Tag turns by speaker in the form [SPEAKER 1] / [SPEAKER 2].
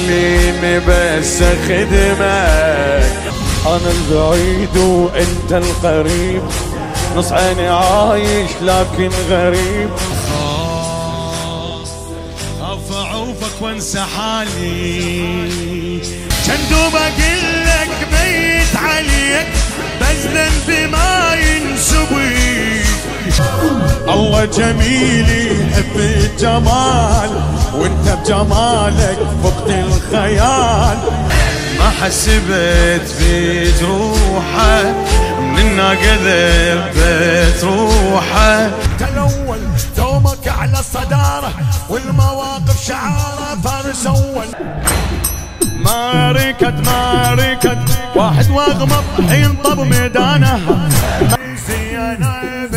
[SPEAKER 1] خليني بس اخدمك. انا البعيد وانت القريب، نص عيني عايش لكن غريب.
[SPEAKER 2] ارفع عوفك وانسى حالي، شندوب اقلك بيت عليك، بس ذنبي ما ينسوي.
[SPEAKER 1] الله جميل يحب الجمال، وانت بجمالك فقت الخيال.
[SPEAKER 2] ما حسبت في جروحه من الناقة ذبت روحه.
[SPEAKER 3] انت الاول دومك على الصدارة، والمواقف شعارة فارس اول.
[SPEAKER 1] ما ركت واحد واغمض حين طب ميدانه.
[SPEAKER 3] زينب